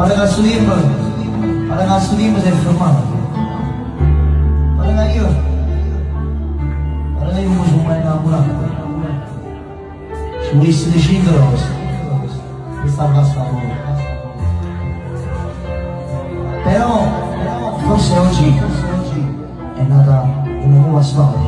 Ma ragazzo Lim si è fermato. Ma ragazzo io mi sono mai innamorato. Se volessi decidere questa basta voi. Però forse oggi è nata una nuova storia.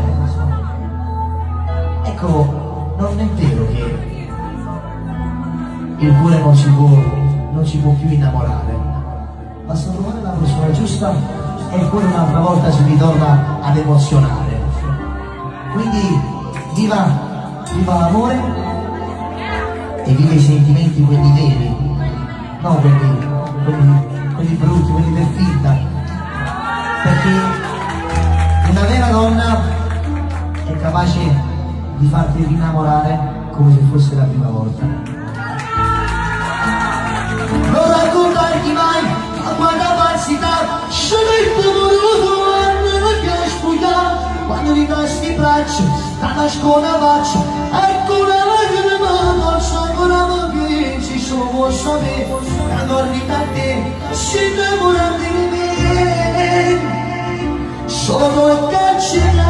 Ecco, non è vero che il cuore non si può più innamorare. Basta trovare la persona giusta e il cuore un'altra volta si ritorna ad emozionare. Quindi viva l'amore e viva i sentimenti quelli veri, non quelli brutti, quelli per finta. Perché una vera donna è capace di farti rinnamorare come se fosse la prima volta. Non raccontarti mai a quanta falsità se l'hai voluto non ti spugliare quando ti tasti i bracci la nasconda faccia ecco una lacrima dolce ancora mi piensi solo vuoi sapere quando arriva a te si innamora di me solo cancelli